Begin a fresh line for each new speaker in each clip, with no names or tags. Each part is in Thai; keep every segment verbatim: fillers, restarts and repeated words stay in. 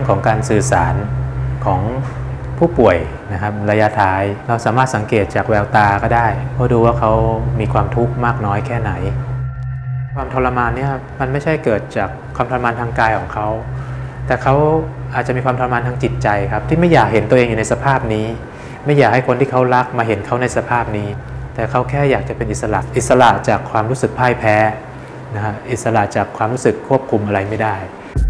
ของการสื่อสารของผู้ป่วยนะครับระยะท้ายเราสามารถสังเกตจากแววตาก็ได้เพื่อดูว่าเขามีความทุกข์มากน้อยแค่ไหนความทรมานเนี่ยมันไม่ใช่เกิดจากความทรมานทางกายของเขาแต่เขาอาจจะมีความทรมานทางจิตใจครับที่ไม่อยากเห็นตัวเองอยู่ในสภาพนี้ไม่อยากให้คนที่เขารักมาเห็นเขาในสภาพนี้แต่เขาแค่อยากจะเป็นอิสระอิสระจากความรู้สึกพ่ายแพ้นะฮะอิสระจากความรู้สึกควบคุมอะไรไม่ได้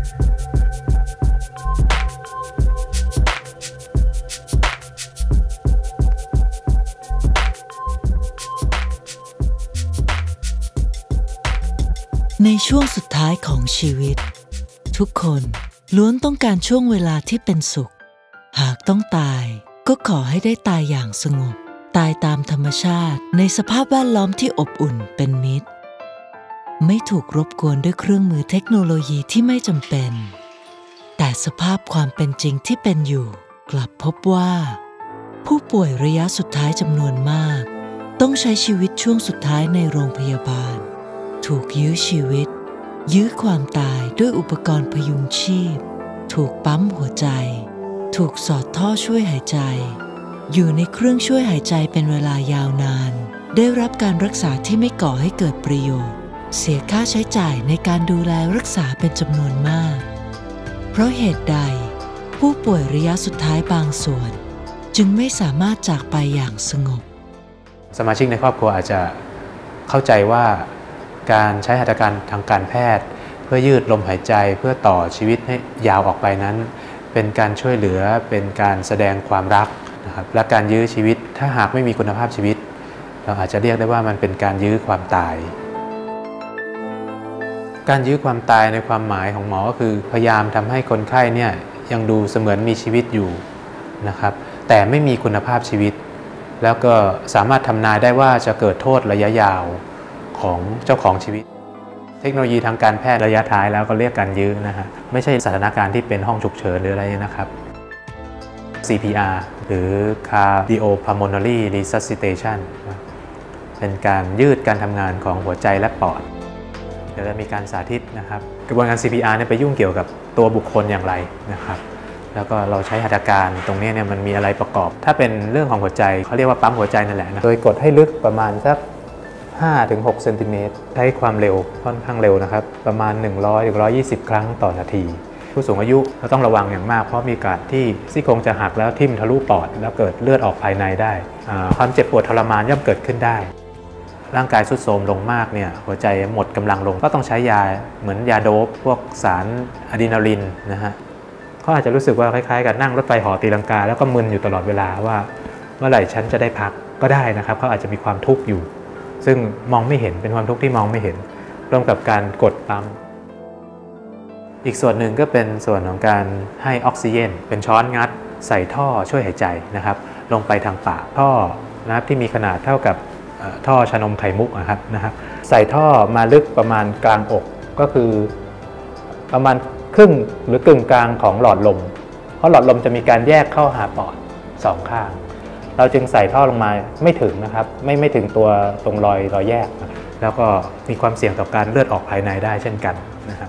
ในช่วงสุดท้ายของชีวิตทุกคนล้วนต้องการช่วงเวลาที่เป็นสุขหากต้องตายก็ขอให้ได้ตายอย่างสงบตายตามธรรมชาติในสภาพแวดล้อมที่อบอุ่นเป็นมิตรไม่ถูกรบกวนด้วยเครื่องมือเทคโนโลยีที่ไม่จำเป็นแต่สภาพความเป็นจริงที่เป็นอยู่กลับพบว่าผู้ป่วยระยะสุดท้ายจำนวนมากต้องใช้ชีวิตช่วงสุดท้ายในโรงพยาบาลถูกยื้อชีวิตยื้อความตายด้วยอุปกรณ์พยุงชีพถูกปั๊มหัวใจถูกสอดท่อช่วยหายใจอยู่ในเครื่องช่วยหายใจเป็นเวลายาวนานได้รับการรักษาที่ไม่ก่อให้เกิดประโยชน์เสียค่าใช้จ่ายในการดูแลรักษาเป็นจำนวนมากเพราะเหตุใดผู้ป่วยระยะสุดท้ายบางส่วนจึงไม่สามารถจากไปอย่างสงบ
สมาชิกในครอบครัวอาจจะเข้าใจว่าการใช้หัตถการทางการแพทย์เพื่อยืดลมหายใจเพื่อต่อชีวิตให้ยาวออกไปนั้นเป็นการช่วยเหลือเป็นการแสดงความรักนะครับและการยื้อชีวิตถ้าหากไม่มีคุณภาพชีวิตเราอาจจะเรียกได้ว่ามันเป็นการยื้อความตายการยื้อความตายในความหมายของหมอก็คือพยายามทำให้คนไข้เนี่ยยังดูเสมือนมีชีวิตอยู่นะครับแต่ไม่มีคุณภาพชีวิตแล้วก็สามารถทำนายได้ว่าจะเกิดโทษระยะยาวของเจ้าของชีวิตเทคโนโลยีทางการแพทย์ระยะท้ายแล้วก็เรียกการยื้อนะฮะไม่ใช่สถานการณ์ที่เป็นห้องฉุกเฉินหรืออะไรนะครับ ซี พี อาร์ หรือ Cardiopulmonary Resuscitation เป็นการยืดการทำงานของหัวใจและปอดเดี๋ยวจะมีการสาธิตนะครับกระบวนการ ซี พี อาร์ เนี่ยไปยุ่งเกี่ยวกับตัวบุคคลอย่างไรนะครับแล้วก็เราใช้หัตถการตรงนี้เนี่ยมันมีอะไรประกอบถ้าเป็นเรื่องของหัวใจเขาเรียกว่าปั๊มหัวใจนั่นแหละนะโดยกดให้ลึกประมาณสักห้าถึงหกเซนติเมตรใช้ความเร็วค่อนข้างเร็วนะครับประมาณหนึ่งร้อยถึงหนึ่งร้อยยี่สิบครั้งต่อนาทีผู้สูงอายุเราต้องระวังอย่างมากเพราะมีโอกาสที่ซี่โครงจะหักแล้วทิ่มทะลุปอดแล้วเกิดเลือดออกภายในได้ความเจ็บปวดทรมานย่อมเกิดขึ้นได้ร่างกายทรุดโทรมลงมากเนี่ยหัวใจหมดกำลังลงก็ต้องใช้ยาเหมือนยาโดปพวกสารอะดรีนาลินนะฮะเขาอาจจะรู้สึกว่าคล้ายๆกับนั่งรถไฟเหาะตีลังกาแล้วก็มึนอยู่ตลอดเวลาว่าเมื่อไหร่ฉันจะได้พักก็ได้นะครับเขาอาจจะมีความทุกข์อยู่ซึ่งมองไม่เห็นเป็นความทุกข์ที่มองไม่เห็นร่วมกับการกดปั๊มอีกส่วนหนึ่งก็เป็นส่วนของการให้ออกซิเจนเป็นช้อนงัดใส่ท่อช่วยหายใจนะครับลงไปทางปากท่อนะครับที่มีขนาดเท่ากับท่อชานมไข่มุกนะครับนะครับใส่ท่อมาลึกประมาณกลางอกก็คือประมาณครึ่งหรือกึ่งกลางของหลอดลมเพราะหลอดลมจะมีการแยกเข้าหาปอดสองข้างเราจึงใส่ท่อลงมาไม่ถึงนะครับไม่ไม่ถึงตัวตรงรอยรอยแยกแล้วก็มีความเสี่ยงต่อการเลือดออกภายในได้เช่นกันนะครับ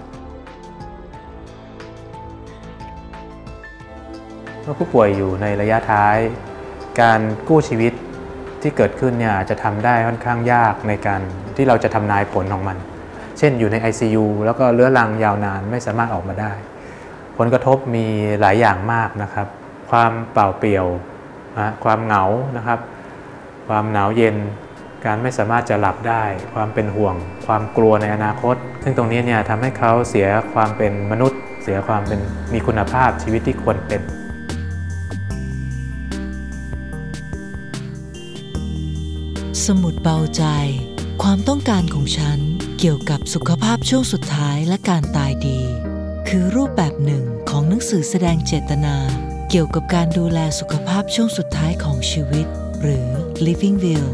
เมื่อผู้ป่วยอยู่ในระยะท้ายการกู้ชีวิตที่เกิดขึ้นเนี่ยจะทำได้ค่อนข้างยากในการที่เราจะทำนายผลของมันเช่นอยู่ใน ไอ ซี ยู แล้วก็เรื้อรังยาวนานไม่สามารถออกมาได้ผลกระทบมีหลายอย่างมากนะครับความเปล่าเปลี่ยวความเหงานะครับความหนาวเย็นการไม่สามารถจะหลับได้ความเป็นห่วงความกลัวในอนาคตซึ่งตรงนี้เนี่ยทำให้เขาเสียความเป็นมนุษย์เสียความเป็นมีคุณภาพชีวิตที่ควรเป็น
สมุดเบาใจความต้องการของฉันเกี่ยวกับสุขภาพช่วงสุดท้ายและการตายดีคือรูปแบบหนึ่งของหนังสือแสดงเจตนาเกี่ยวกับการดูแลสุขภาพช่วงสุดท้ายของชีวิตหรือ Living Will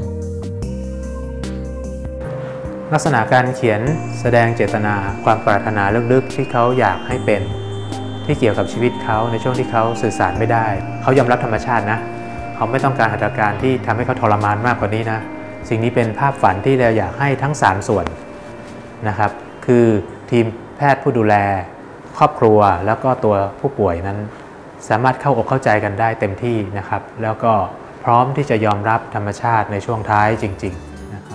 ลักษณะการเขียนแสดงเจตนาความปรารถนาลึกๆที่เขาอยากให้เป็นที่เกี่ยวกับชีวิตเขาในช่วงที่เขาสื่อสารไม่ได้เขายอมรับธรรมชาตินะเขาไม่ต้องการหัตถการที่ทำให้เขาทรมานมากกว่านี้นะสิ่งนี้เป็นภาพฝันที่เราอยากให้ทั้งสามส่วนนะครับคือทีมแพทย์ผู้ดูแลครอบครัวแล้วก็ตัวผู้ป่วยนั้นสามารถเข้าอกเข้าใจกันได้เต็มที่นะครับแล้วก็พร้อมที่จะยอมรับธรรมชาติในช่วงท้ายจริงๆนะครับ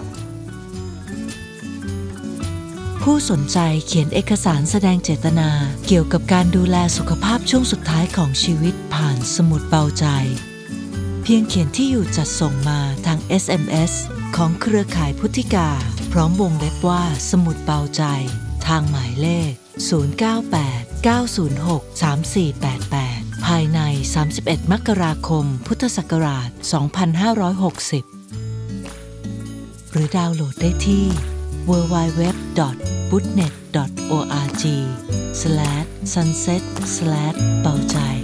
ผู้สนใจเขียนเอกสารแสดงเจตนาเกี่ยวกับการดูแลสุขภาพช่วงสุดท้ายของชีวิตผ่านสมุดเบาใจเพียงเขียนที่อยู่จัดส่งมาทาง เอส เอ็ม เอส ของเครือข่ายพุทธิกาพร้อมวงเล็บว่าสมุดเบาใจทางหมายเลขศูนย์ เก้า แปด เก้า ศูนย์ หก สาม สี่ แปด แปดภายในสามสิบเอ็ดมกราคมพุทธศักราชสองพันห้าร้อยหกสิบหรือดาวน์โหลดได้ที่ ดับเบิลยู ดับเบิลยู ดับเบิลยู ดอท บูทเน็ต ดอท โอ อาร์ จี สแลช ซันเซ็ต สแลช เบาใจ